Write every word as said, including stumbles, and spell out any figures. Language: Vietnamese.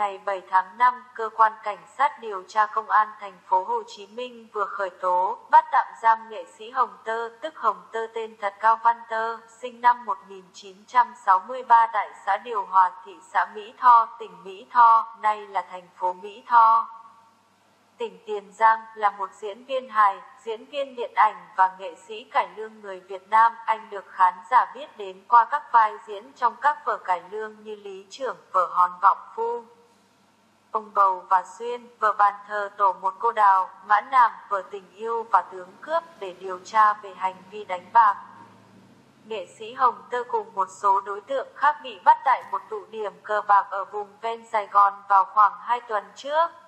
ngày bảy tháng năm, cơ quan cảnh sát điều tra công an thành phố Hồ Chí Minh vừa khởi tố, bắt tạm giam nghệ sĩ Hồng Tơ, tức Hồng Tơ tên thật Cao Văn Tơ, sinh năm một nghìn chín trăm sáu mươi ba tại xã Điều Hòa, thị xã Mỹ Tho, tỉnh Mỹ Tho, nay là thành phố Mỹ Tho, tỉnh Tiền Giang, là một diễn viên hài, diễn viên điện ảnh và nghệ sĩ cải lương người Việt Nam. Anh được khán giả biết đến qua các vai diễn trong các vở cải lương như Lý Trưởng, vở Hòn Vọng Phu, Ông Bầu và Xuyên, vở Bàn thờ Tổ một cô đào, Mã Nàng, vở Tình yêu và Tướng cướp, để điều tra về hành vi đánh bạc. Nghệ sĩ Hồng Tơ cùng một số đối tượng khác bị bắt tại một tụ điểm cờ bạc ở vùng ven Sài Gòn vào khoảng hai tuần trước.